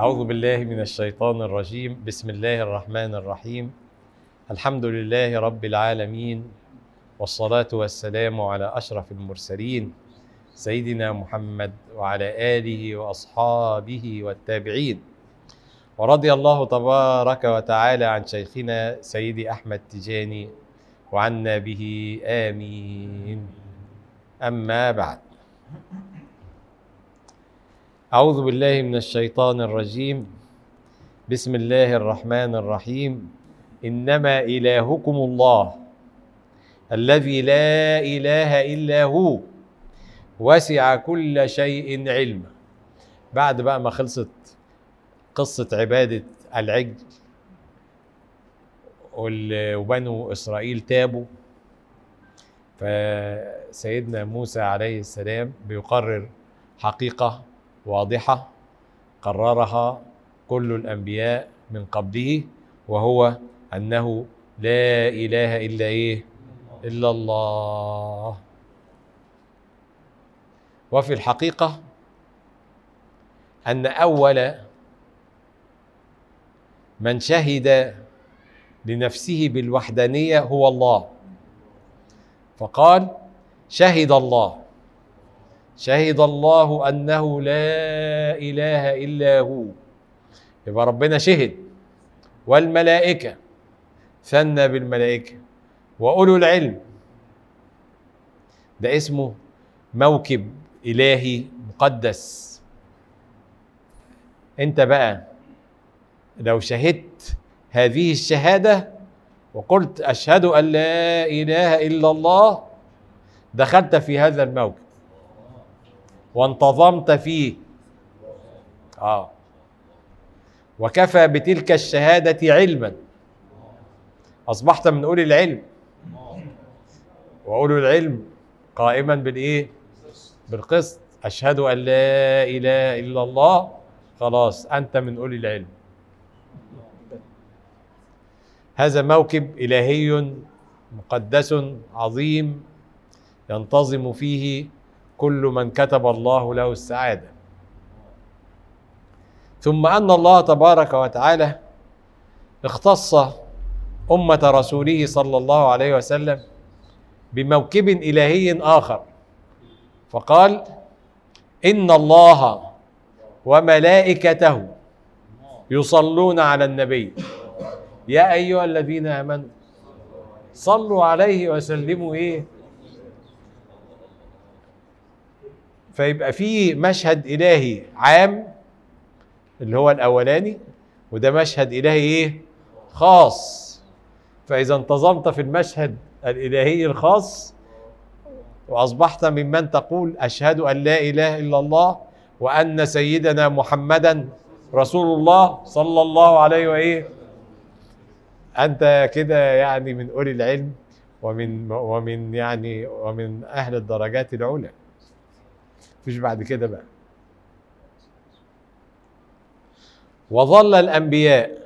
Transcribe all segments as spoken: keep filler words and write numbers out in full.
أعوذ بالله من الشيطان الرجيم. بسم الله الرحمن الرحيم. الحمد لله رب العالمين، والصلاة والسلام على أشرف المرسلين سيدنا محمد وعلى آله وأصحابه والتابعين. ورضي الله تبارك وتعالى عن شيخنا سيدي أحمد تجاني وعنا به آمين. أما بعد، أعوذ بالله من الشيطان الرجيم. بسم الله الرحمن الرحيم. إنما إلهكم الله الذي لا إله إلا هو وسع كل شيء علما. بعد بقى ما خلصت قصة عبادة العجل وبنو إسرائيل تابوا، فسيدنا موسى عليه السلام بيقرر حقيقة واضحة قررها كل الأنبياء من قبله، وهو أنه لا إله إلا إيه؟ إلا الله. وفي الحقيقة أن أول من شهد لنفسه بالوحدانية هو الله، فقال شهد الله شهد الله أنه لا إله إلا هو. يبقى ربنا شهد، والملائكة ثنى بالملائكة وأولو العلم. ده اسمه موكب إلهي مقدس. أنت بقى لو شهدت هذه الشهادة وقلت أشهد أن لا إله إلا الله، دخلت في هذا الموكب وانتظمت فيه. آه وكفى بتلك الشهادة علما، أصبحت من أولي العلم. وأولو العلم قائما بالإيه؟ بالقسط. أشهد أن لا إله إلا الله، خلاص أنت من أولي العلم. هذا موكب إلهي مقدس عظيم ينتظم فيه كل من كتب الله له السعادة. ثم أن الله تبارك وتعالى اختص أمة رسوله صلى الله عليه وسلم بموكب إلهي آخر، فقال إن الله وملائكته يصلون على النبي يا أيها الذين آمنوا صلوا عليه وسلموا إيه. فيبقى فيه مشهد إلهي عام اللي هو الأولاني، وده مشهد إلهي إيه؟ خاص. فإذا انتظمت في المشهد الإلهي الخاص وأصبحت ممن تقول أشهد أن لا إله إلا الله وأن سيدنا محمدا رسول الله صلى الله عليه وإيه، أنت كده يعني من أولي العلم ومن ومن يعني ومن أهل الدرجات العلى. مفيش بعد كده بقى. وظل الأنبياء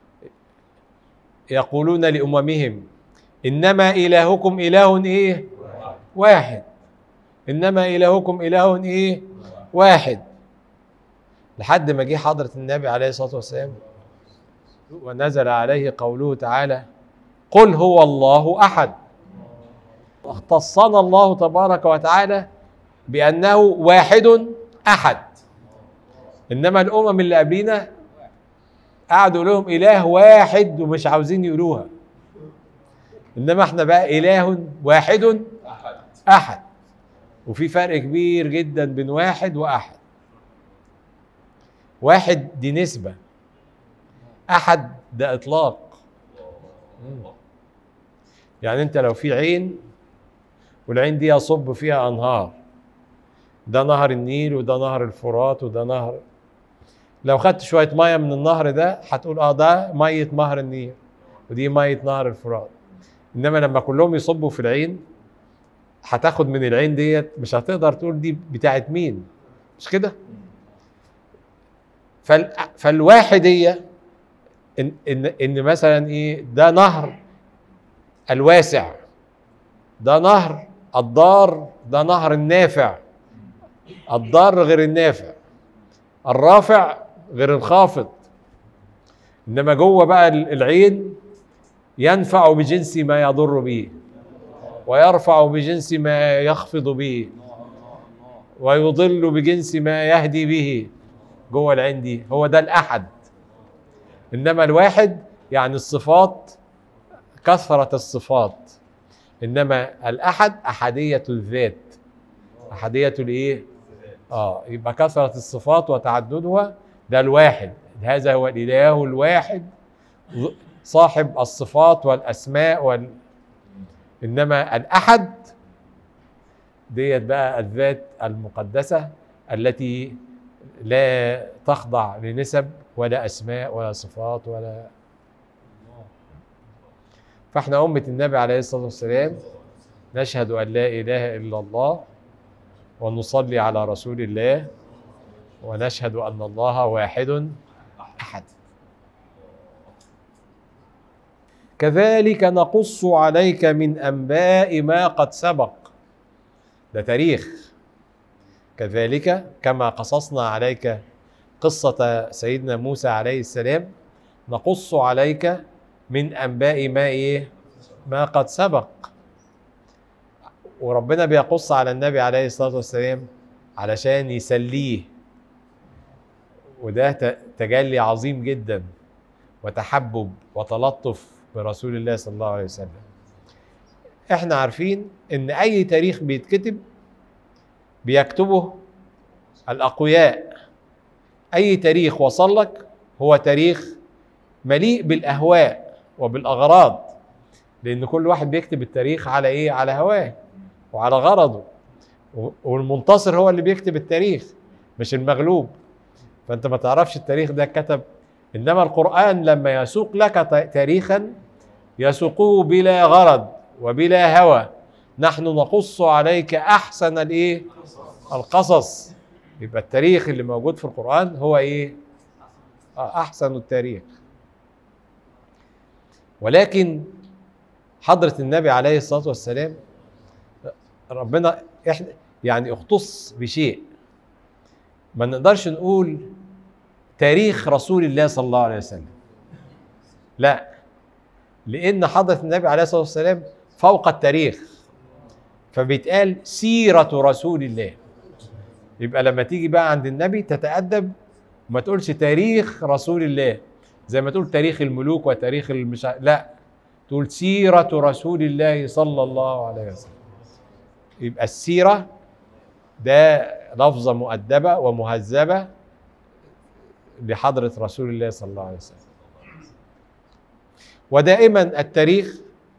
يقولون لأممهم إنما إلهكم إله إيه؟ واحد. إنما إلهكم إله إيه؟ واحد. لحد ما جه حضرة النبي عليه الصلاة والسلام ونزل عليه قوله تعالى قل هو الله أحد. اختصنا الله تبارك وتعالى بأنه واحد أحد. إنما الأمم اللي قبلنا قعدوا لهم إله واحد ومش عاوزين يقولوها. إنما احنا بقى إله واحد أحد. وفي فرق كبير جدا بين واحد وأحد. واحد دي نسبة، أحد ده إطلاق. يعني أنت لو في عين والعين دي يصب فيها أنهار، ده نهر النيل وده نهر الفرات وده نهر، لو خدت شوية مية من النهر ده هتقول اه ده مية نهر النيل ودي مية نهر الفرات. إنما لما كلهم يصبوا في العين هتاخد من العين ديت، مش هتقدر تقول دي بتاعت مين، مش كده؟ فال... فالواحدية إن, إن, إن مثلا إيه، ده نهر الواسع، ده نهر الضار، ده نهر النافع. الضار غير النافع، الرافع غير الخافض. انما جوه بقى العين ينفع بجنس ما يضر به، ويرفع بجنس ما يخفض به، ويضل بجنس ما يهدي به. جوه العين دي هو ده الأحد. إنما الواحد يعني الصفات، كثرة الصفات. إنما الأحد أحدية الذات، أحدية الإيه؟ آه يبقى كثرة الصفات وتعددها ده الواحد. هذا هو الإله الواحد صاحب الصفات والأسماء وال... إنما الأحد ديت بقى الذات المقدسة التي لا تخضع لنسب ولا أسماء ولا صفات ولا. فاحنا أمة النبي عليه الصلاة والسلام نشهد أن لا إله إلا الله، ونصلي على رسول الله، ونشهد أن الله واحد أحد. كذلك نقص عليك من أنباء ما قد سبق. ده تاريخ. كذلك كما قصصنا عليك قصة سيدنا موسى عليه السلام نقص عليك من أنباء ما إيه؟ ما قد سبق. وربنا بيقص على النبي عليه الصلاة والسلام علشان يسليه، وده تجلي عظيم جدا وتحبب وتلطف برسول الله صلى الله عليه وسلم. احنا عارفين ان اي تاريخ بيتكتب بيكتبه الاقوياء. اي تاريخ وصل لك هو تاريخ مليء بالاهواء وبالاغراض، لان كل واحد بيكتب التاريخ على ايه؟ على هواه وعلى غرضه، والمنتصر هو اللي بيكتب التاريخ مش المغلوب. فانت ما تعرفش التاريخ ده كتب. انما القرآن لما يسوق لك تاريخا يسوقه بلا غرض وبلا هوى. نحن نقص عليك احسن الايه؟ القصص. يبقى التاريخ اللي موجود في القرآن هو ايه؟ احسن التاريخ. ولكن حضرة النبي عليه الصلاة والسلام ربنا احنا يعني اختص بشيء ما نقدرش نقول تاريخ رسول الله صلى الله عليه وسلم، لا، لأن حضرة النبي عليه الصلاة والسلام فوق التاريخ، فبيتقال سيرة رسول الله. يبقى لما تيجي بقى عند النبي تتأدب وما تقولش تاريخ رسول الله زي ما تقول تاريخ الملوك وتاريخ المش... لا، تقول سيرة رسول الله صلى الله عليه وسلم. يبقى السيرة ده لفظة مؤدبة ومهذبة لحضرة رسول الله صلى الله عليه وسلم. ودائما التاريخ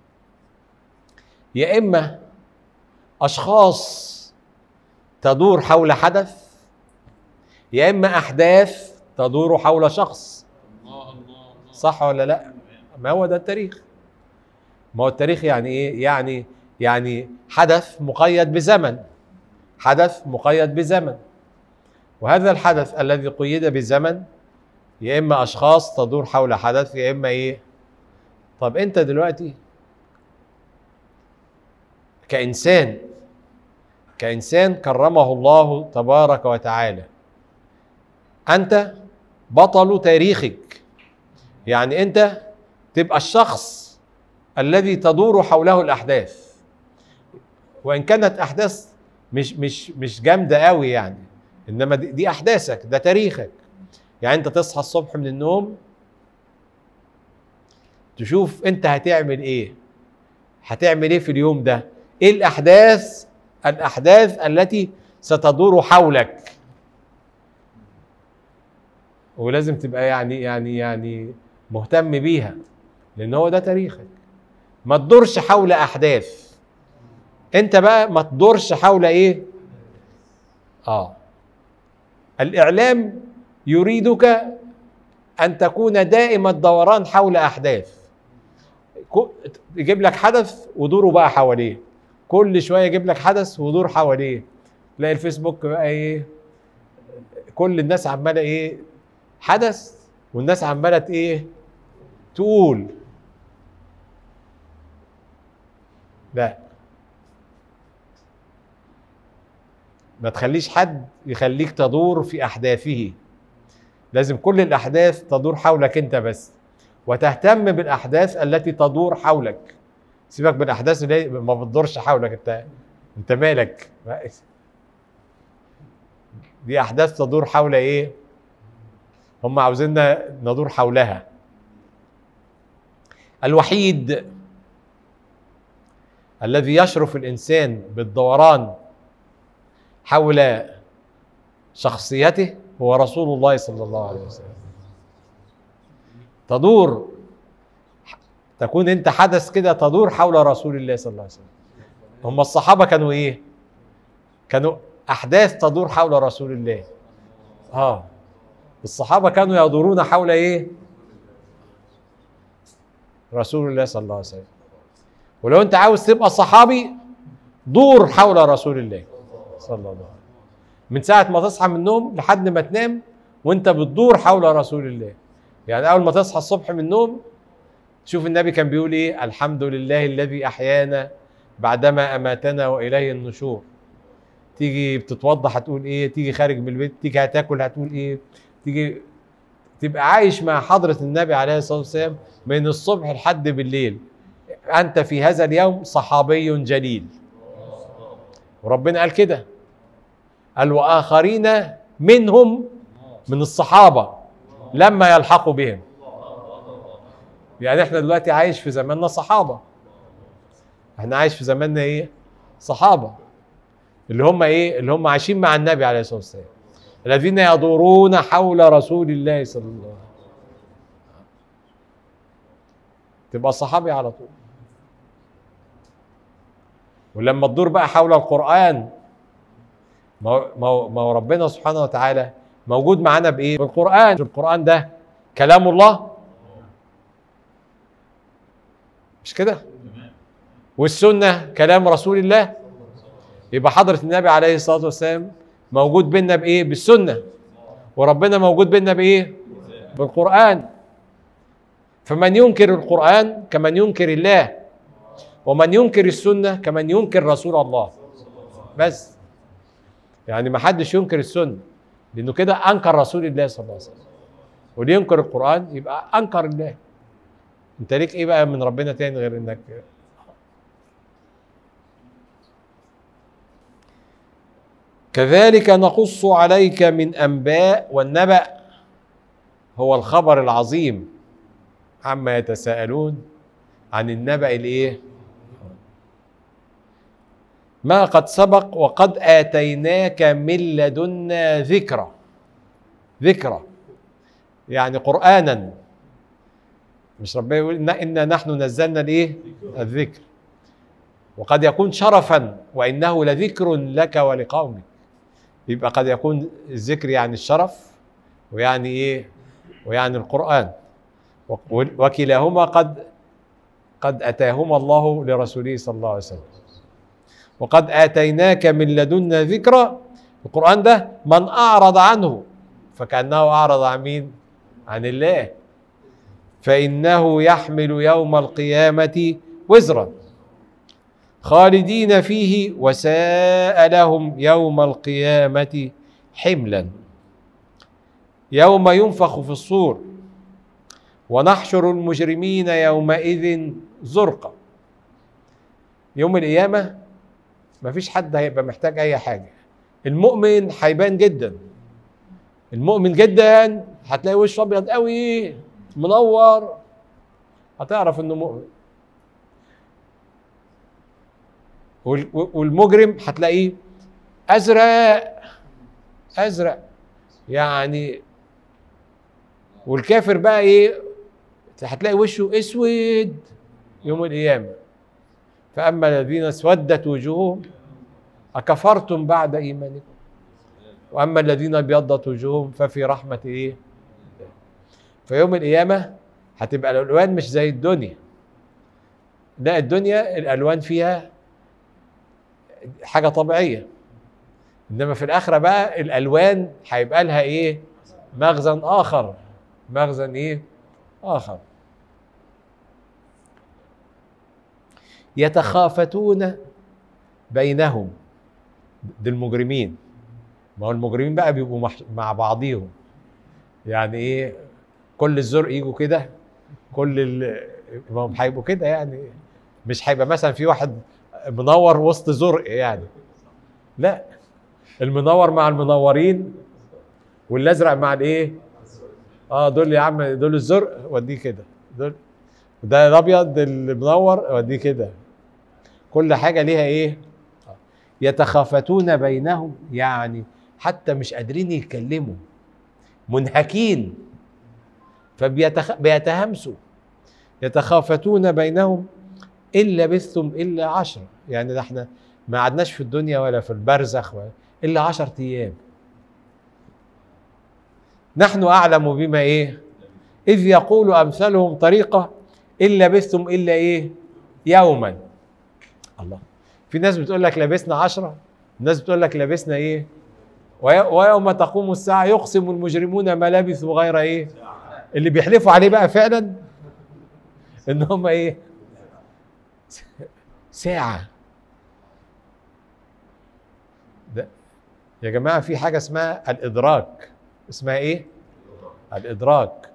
يا إما أشخاص تدور حول حدث، يا إما أحداث تدور حول شخص. صح ولا لا؟ ما هو ده التاريخ. ما هو التاريخ يعني إيه؟ يعني يعني حدث مقيد بزمن، حدث مقيد بزمن، وهذا الحدث الذي قيد بزمن يا إما أشخاص تدور حول حدث، يا إما إيه؟ طب أنت دلوقتي كإنسان كإنسان كرمه الله تبارك وتعالى، أنت بطل تاريخك. يعني أنت تبقى الشخص الذي تدور حوله الأحداث، وإن كانت أحداث مش مش مش جامدة قوي يعني، إنما دي, دي أحداثك، ده تاريخك. يعني أنت تصحى الصبح من النوم تشوف أنت هتعمل إيه، هتعمل إيه في اليوم ده، إيه الأحداث الأحداث التي ستدور حولك. ولازم تبقى يعني يعني يعني مهتم بيها، لأن هو ده تاريخك. ما تدورش حول أحداث، أنت بقى ما تدورش حول إيه؟ آه الإعلام يريدك أن تكون دائم الدوران حول أحداث. يجيب لك حدث ودوره بقى حواليه، كل شوية يجيب لك حدث ودور حواليه. تلاقي الفيسبوك بقى إيه؟ كل الناس عمالة إيه؟ حدث، والناس عمالة إيه؟ تقول. لا، ما تخليش حد يخليك تدور في أحداثه، لازم كل الأحداث تدور حولك أنت بس، وتهتم بالأحداث التي تدور حولك. سيبك بالأحداث اللي ما بتدورش حولك، أنت أنت مالك؟ دي أحداث تدور حول إيه؟ هم عاوزيننا ندور حولها. الوحيد الذي يشرف الإنسان بالدوران حول شخصيته هو رسول الله صلى الله عليه وسلم. تدور، تكون انت حدث كده تدور حول رسول الله صلى الله عليه وسلم. هم الصحابة كانوا ايه؟ كانوا احداث تدور حول رسول الله. اه الصحابة كانوا يدورون حول ايه؟ رسول الله صلى الله عليه وسلم. ولو انت عاوز تبقى صحابي دور حول رسول الله صلى الله عليه وسلم، من ساعة ما تصحى من النوم لحد ما تنام وانت بتدور حول رسول الله. يعني اول ما تصحى الصبح من النوم شوف النبي كان بيقول ايه؟ الحمد لله الذي احيانا بعدما اماتنا واليه النشور. تيجي بتتوضى هتقول ايه؟ تيجي خارج من البيت، تيجي هتاكل هتقول ايه؟ تيجي تبقى عايش مع حضرة النبي عليه الصلاة والسلام من الصبح لحد بالليل. انت في هذا اليوم صحابي جليل. وربنا قال كده، قال واخرين منهم من الصحابة لما يلحقوا بهم. يعني احنا دلوقتي عايش في زماننا صحابة، احنا عايش في زماننا ايه؟ صحابة، اللي هم ايه؟ اللي هم عايشين مع النبي عليه الصلاة والسلام، الذين يدورون حول رسول الله صلى الله عليه وسلم. تبقى صحابي على طول. ولما تدور بقى حول القرآن، ما هو ما هو ربنا سبحانه وتعالى موجود معانا بايه؟ بالقرآن. القرآن ده كلام الله، مش كده؟ والسنة كلام رسول الله. يبقى حضرة النبي عليه الصلاة والسلام موجود بينا بايه؟ بالسنة. وربنا موجود بينا بايه؟ بالقرآن. فمن ينكر القرآن كمن ينكر الله، ومن ينكر السنة كمن ينكر رسول الله. بس يعني ما حدش ينكر السنة، لأنه كده أنكر رسول الله صلى الله عليه وسلم. واللي ينكر القرآن يبقى أنكر الله. أنت ليك إيه بقى من ربنا تاني غير إنك كذلك نقص عليك من أنباء. والنبأ هو الخبر العظيم عما يتساءلون عن النبأ الإيه؟ ما قد سبق وقد آتيناك من لدنا ذكرى. ذكرى يعني قرآنا، مش ربنا يقول إنا نحن نزلنا الإيه؟ الذكر. وقد يكون شرفا وإنه لذكر لك ولقومك. يبقى قد يكون الذكر يعني الشرف، ويعني إيه؟ ويعني القرآن. وكلاهما قد قد أتاهما الله لرسوله صلى الله عليه وسلم. وقد آتيناك من لدنا ذكرى. القرآن ده من أعرض عنه فكأنه أعرض عن مين؟ عن الله. فإنه يحمل يوم القيامة وزرا خالدين فيه وساء لهم يوم القيامة حملا. يوم ينفخ في الصور ونحشر المجرمين يومئذ زرقا. يوم القيامة مفيش حد هيبقى محتاج أي حاجة. المؤمن هيبان جدا، المؤمن جدا هتلاقي وشه أبيض قوي منور، هتعرف إنه مؤمن. والمجرم هتلاقيه أزرق أزرق يعني. والكافر بقى إيه؟ هتلاقي وشه أسود يوم القيامة. فأما الذين اسودت وجوههم أكفرتم بعد إيمانكم، وأما الذين ابيضت وجوههم ففي رحمة إيه؟ فيوم القيامة هتبقى الألوان مش زي الدنيا. لا، الدنيا الألوان فيها حاجة طبيعية، إنما في الآخرة بقى الألوان هيبقى لها إيه؟ مغزى آخر. مغزى إيه؟ آخر. يتخافتون بينهم. دي المجرمين. ما هو المجرمين بقى بيبقوا مع بعضيهم. يعني ايه؟ كل الزرق يجوا كده، كل ال ما هم هيبقوا كده يعني، مش هيبقى مثلا في واحد منور وسط زرق يعني، لا، المنور مع المنورين والازرق مع الايه؟ اه دول يا عم دول الزرق وديه كده، دول ده الابيض المنور وديه كده. كل حاجه ليها ايه؟ يتخافتون بينهم، يعني حتى مش قادرين يتكلموا، منهكين، فبيتهمسوا. يتخافتون بينهم إن لبثتم إلا عشرة، يعني ده احنا ما قعدناش في الدنيا ولا في البرزخ ولا إلا عشرة أيام. نحن أعلم بما إيه؟ إذ يقول أمثالهم طريقة إن لبثتم إلا إيه؟ يوما. الله، في ناس بتقول لك لبسنا عشرة، الناس بتقول لك لبسنا إيه؟ ويوم تقوم الساعة يقسم المجرمون ما لبثوا غير إيه؟ اللي بيحلفوا عليه بقى فعلا إن هم إيه؟ ساعة. ده يا جماعة في حاجة اسمها الإدراك. اسمها إيه؟ الإدراك.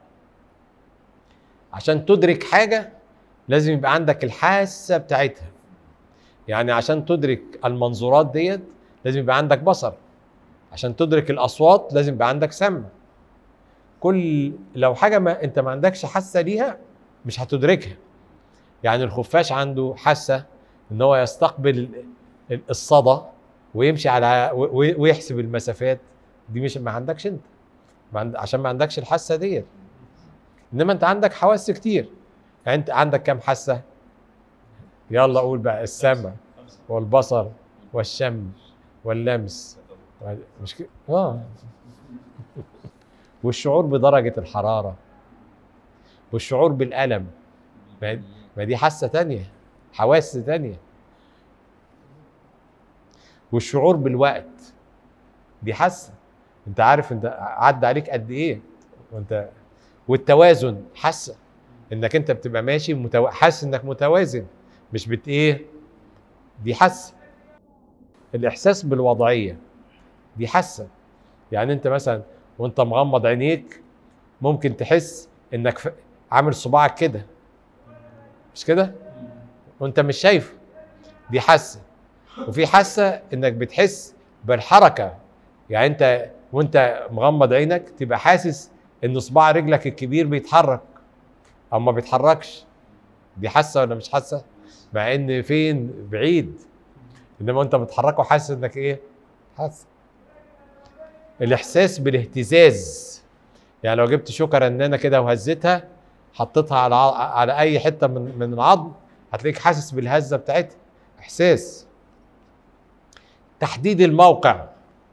عشان تدرك حاجة لازم يبقى عندك الحاسة بتاعتها. يعني عشان تدرك المنظورات ديت لازم يبقى عندك بصر، عشان تدرك الأصوات لازم يبقى عندك سمع. كل لو حاجة ما أنت ما عندكش حاسة ليها مش هتدركها. يعني الخفاش عنده حاسة ان هو يستقبل الصدى ويمشي على ويحسب المسافات، دي مش ما عندكش انت، عشان ما عندكش الحاسه ديت. انما انت عندك حواس كتير. يعني انت عندك كام حاسه؟ يلا قول بقى: السمع والبصر والشم واللمس، مش كده؟ اه والشعور بدرجه الحراره، والشعور بالالم، ما دي حاسه تانية، حواس تانية. والشعور بالوقت دي حاسه، انت عارف انت عدى عليك قد ايه وانت. والتوازن حاسه، انك انت بتبقى ماشي متو... حاسس انك متوازن، مش بت ايه، دي حاسه. الاحساس بالوضعيه دي حاسه، يعني انت مثلا وانت مغمض عينيك ممكن تحس انك ف... عامل صباعك كده، مش كده؟ وانت مش شايفه، دي حاسه. وفي حاسه انك بتحس بالحركه، يعني انت وانت مغمض عينك تبقى حاسس ان صباع رجلك الكبير بيتحرك او ما بيتحركش، دي حاسه ولا مش حاسه؟ مع ان فين بعيد، انما انت بتحركه حاسس انك ايه، حاسه. الاحساس بالاهتزاز، يعني لو جبت شوكه رنانه كده وهزتها حطيتها على على اي حته من من العظم هتلاقيك حاسس بالهزه بتاعتها، احساس. تحديد الموقع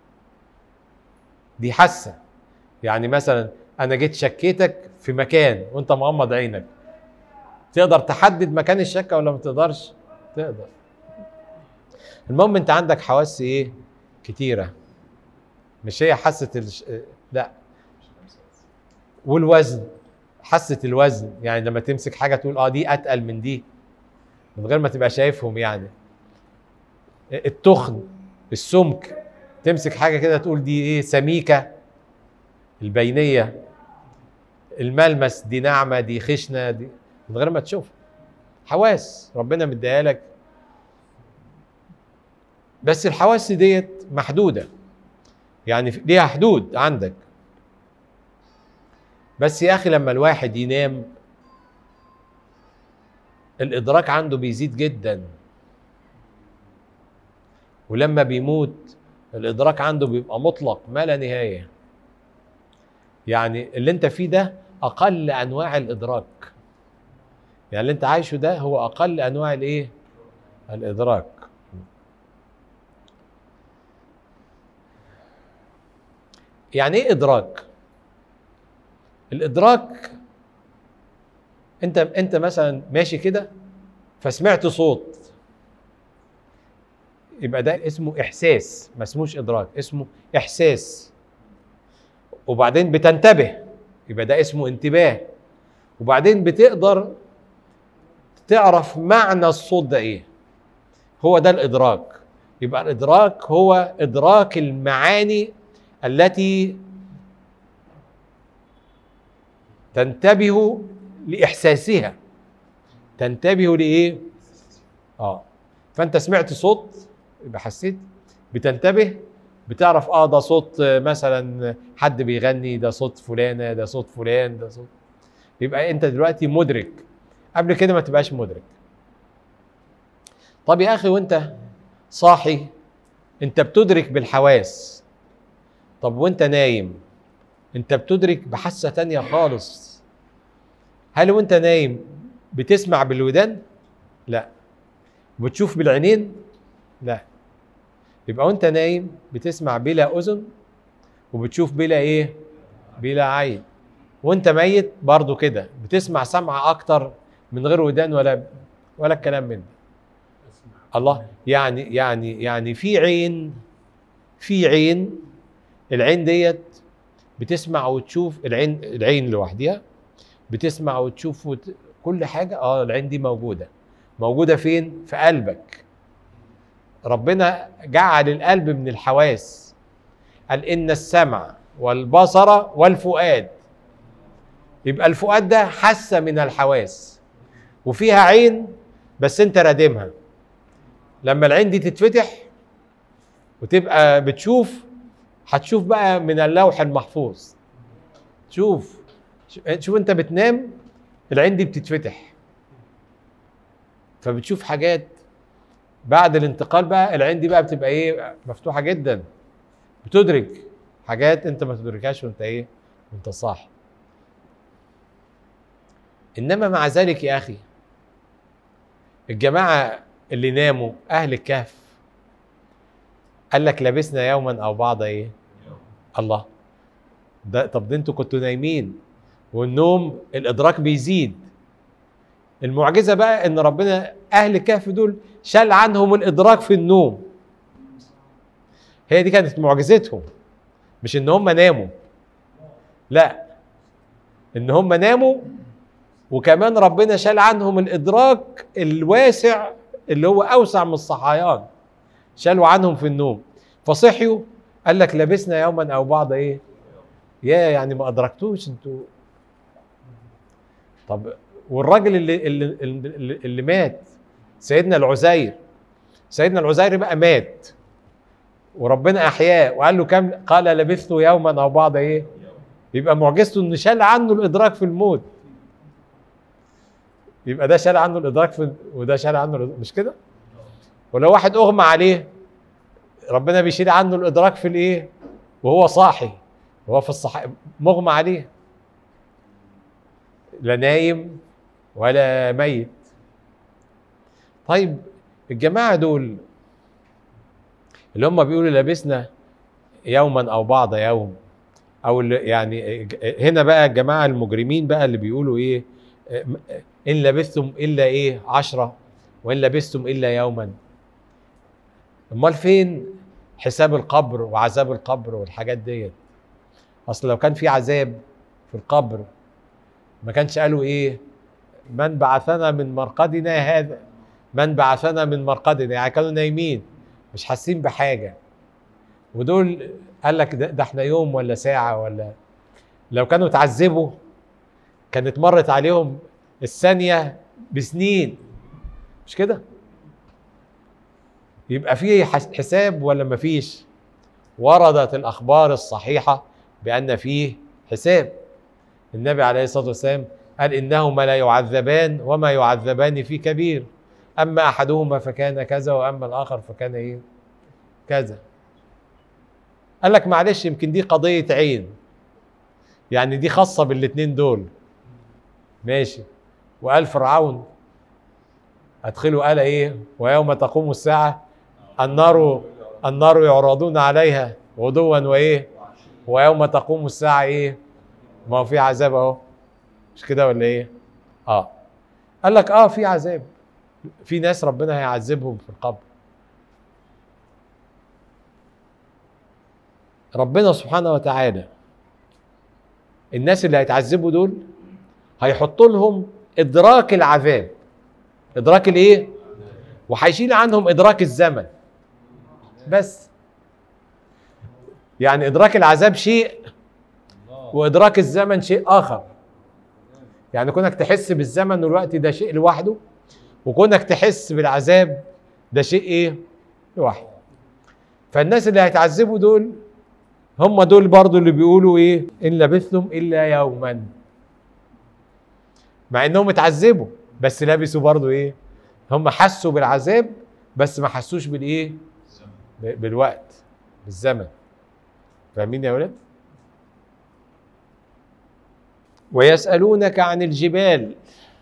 دي حاسه، يعني مثلا انا جيت شكيتك في مكان وانت مغمض عينك، تقدر تحدد مكان الشكه ولا ما تقدرش؟ تقدر. المهم انت عندك حواس ايه كتيره، مش هي حاسه الش... لا. والوزن، حاسه الوزن، يعني لما تمسك حاجه تقول اه دي اتقل من دي من غير ما تبقى شايفهم. يعني التخن، السمك، تمسك حاجه كده تقول دي ايه، سميكه، البينيه. الملمس، دي ناعمه دي خشنه، دي من غير ما تشوف. حواس ربنا مديها لك، بس الحواس ديت محدوده، يعني ليها حدود عندك. بس يا اخي لما الواحد ينام الادراك عنده بيزيد جدا، ولما بيموت الادراك عنده بيبقى مطلق ما لا نهايه. يعني اللي انت فيه ده اقل انواع الادراك، يعني اللي انت عايشه ده هو اقل انواع الايه، الادراك. يعني ايه ادراك؟ الادراك انت انت مثلا ماشي كده فسمعت صوت، يبقى ده اسمه احساس، ما اسموش ادراك، اسمه احساس. وبعدين بتنتبه، يبقى ده اسمه انتباه. وبعدين بتقدر تعرف معنى الصوت ده ايه، هو ده الادراك. يبقى الادراك هو ادراك المعاني التي تنتبه لاحساسها. تنتبه لايه؟ اه فانت سمعت صوت يبقى حسيت، بتنتبه، بتعرف اه ده صوت مثلا حد بيغني، ده صوت فلانه، ده صوت فلان، ده صوت، يبقى انت دلوقتي مدرك. قبل كده ما تبقاش مدرك. طب يا اخي وانت صاحي انت بتدرك بالحواس، طب وانت نايم انت بتدرك بحاسه تانية خالص. هل وانت نايم بتسمع بالودان؟ لا. بتشوف بالعينين؟ لا. يبقى وانت نايم بتسمع بلا اذن وبتشوف بلا ايه؟ بلا عين. وانت ميت برضو كده بتسمع سمع اكتر من غير ودان ولا ولا الكلام من ده. الله، يعني يعني يعني في عين، في عين، العين ديت بتسمع وتشوف. العين العين لوحدها بتسمع وتشوف وت... كل حاجه. اه العين دي موجوده. موجوده فين؟ في قلبك. ربنا جعل القلب من الحواس، قال ان السمع والبصر والفؤاد. يبقى الفؤاد ده حاسه من الحواس وفيها عين بس انت رادمها. لما العين دي تتفتح وتبقى بتشوف، هتشوف بقى من اللوح المحفوظ. شوف شوف انت بتنام العين دي بتتفتح فبتشوف حاجات. بعد الانتقال بقى العين دي بقى بتبقى ايه؟ مفتوحه جدا، بتدرك حاجات انت ما تدركهاش وانت ايه؟ وانت صاحي. انما مع ذلك يا اخي الجماعه اللي ناموا اهل الكهف قال لك لبسنا يوما او بعض ايه؟ الله، ده طب ده انتوا كنتوا نايمين والنوم الادراك بيزيد. المعجزه بقى ان ربنا اهل الكهف دول شال عنهم الادراك في النوم. هي دي كانت معجزتهم، مش ان هم ناموا، لا، ان هم ناموا وكمان ربنا شال عنهم الادراك الواسع اللي هو اوسع من الصحيان، شالوا عنهم في النوم فصحيوا. قال لك لبسنا يوما او بعض ايه؟ يا يعني ما ادركتوش انتوا. طب والراجل اللي اللي اللي, اللي مات سيدنا العزير، سيدنا العزير بقى مات وربنا احياه وقال له كم؟ قال لبثت يوما او بعض ايه؟ يبقى معجزته ان شال عنه الادراك في الموت. يبقى ده شال عنه الادراك في وده شال عنه الإدراك. مش كده؟ ولو واحد اغمى عليه ربنا بيشيل عنه الادراك في الايه؟ وهو صاحي، وهو في الصح مغمى عليه، لا نايم ولا ميت. طيب الجماعه دول اللي هم بيقولوا لبسنا يوما او بعض يوم، او اللي يعني هنا بقى الجماعه المجرمين بقى اللي بيقولوا ايه؟ ان لبثتم الا ايه؟ عشرة وان لبثتم الا يوما. امال فين حساب القبر وعذاب القبر والحاجات ديت؟ اصل لو كان في عذاب في القبر ما كانش قالوا ايه؟ من بعثنا من مرقدنا هذا، من بعثنا من مرقدنا، يعني كانوا نايمين مش حاسين بحاجه. ودول قال لك ده, ده احنا يوم ولا ساعه ولا. لو كانوا اتعذبوا كانت مرت عليهم الثانيه بسنين، مش كده؟ يبقى فيه حساب ولا ما فيش؟ وردت الاخبار الصحيحه بان فيه حساب. النبي عليه الصلاه والسلام قال انهما لا يعذبان وما يعذبان في كبير، اما احدهما فكان كذا واما الاخر فكان ايه؟ كذا. قال لك معلش يمكن دي قضيه عين، يعني دي خاصه بالاثنين دول، ماشي. وقال فرعون ادخلوا قال ايه؟ ويوم تقوم الساعه النار النار يعرضون عليها غدوا وايه؟ ويوم تقوم الساعه ايه؟ ما هو في عذاب اهو، مش كده ولا ايه؟ اه قال لك اه في عذاب، في ناس ربنا هيعذبهم في القبر. ربنا سبحانه وتعالى الناس اللي هيتعذبوا دول هيحط لهم ادراك العذاب، ادراك الايه؟ وهيشيل عنهم ادراك الزمن بس. يعني ادراك العذاب شيء وادراك الزمن شيء اخر. يعني كونك تحس بالزمن والوقت ده شيء لوحده، وكونك تحس بالعذاب ده شيء ايه؟ لوحده. فالناس اللي هيتعذبوا دول هم دول برضو اللي بيقولوا ايه؟ ان لبثتم الا يوما، مع انهم اتعذبوا بس لبسوا برضو ايه؟ هم حسوا بالعذاب بس ما حسوش بالايه؟ بالوقت، بالزمن. فاهمين يا ولاد؟ ويسألونك عن الجبال.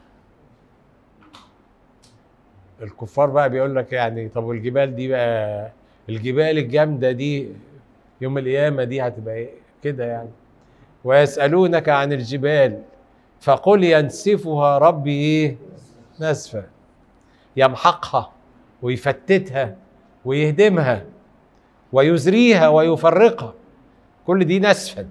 الكفار بقى بيقول لك يعني طب والجبال دي بقى، الجبال الجامدة دي يوم القيامة دي هتبقى ايه كده يعني؟ ويسألونك عن الجبال فقل ينسفها ربي ايه؟ نسفا. يمحقها ويفتتها ويهدمها ويزريها ويفرقها، كل دي نسفا.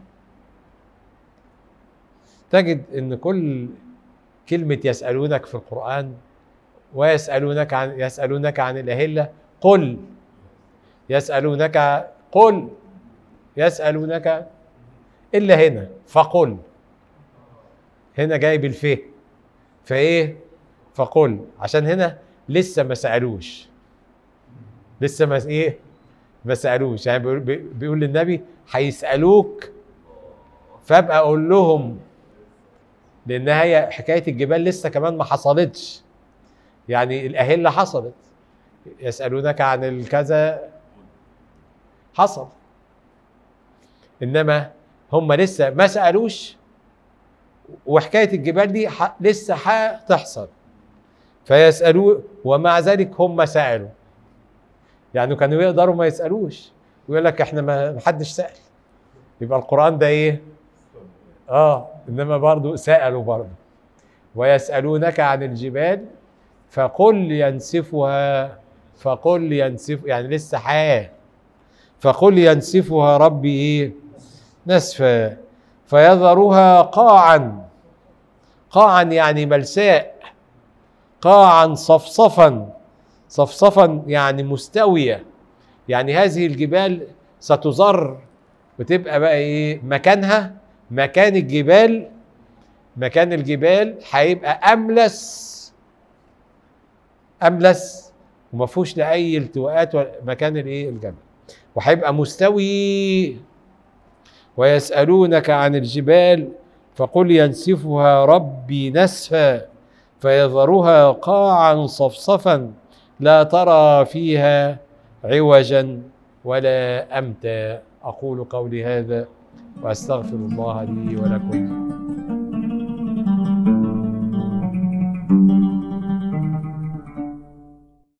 تجد ان كل كلمة يسألونك في القرآن، ويسألونك عن يسألونك عن الأهلة، قل يسألونك، قل يسألونك، إلا هنا فقل، هنا جاي بالفه فايه؟ فقل، عشان هنا لسه ما سألوش، لسه ما ايه؟ ما سألوش. يعني بيقول, بيقول للنبي هيسألوك فابقى اقول لهم، لان هي حكايه الجبال لسه كمان ما حصلتش. يعني الاهله حصلت، يسالونك عن الكذا حصل، انما هم لسه ما سالوش، وحكايه الجبال دي لسه هتحصل. فيسالوا ومع ذلك هم سالوا، يعني كانوا يقدروا ما يسالوش ويقول لك احنا ما حدش سال، يبقى القران ده ايه؟ اه انما برضو سالوا برضو. ويسالونك عن الجبال فقل ينسفها، فقل ينسف يعني لسه حياه، فقل ينسفها ربي ايه؟ نسفا فيذرها قاعا، قاعا يعني ملساء، قاعا صفصفا، صفصفا يعني مستويه. يعني هذه الجبال ستزر وتبقى بقى ايه مكانها؟ مكان الجبال، مكان الجبال هيبقى املس، املس وما فيهوش لا اي التواءات مكان الايه؟ الجبل، وهيبقى مستوي. ويسألونك عن الجبال فقل ينسفها ربي نسفا فيذرها قاعا صفصفا لا ترى فيها عوجا ولا أمتا. أقول قولي هذا وأستغفر الله لي ولكم.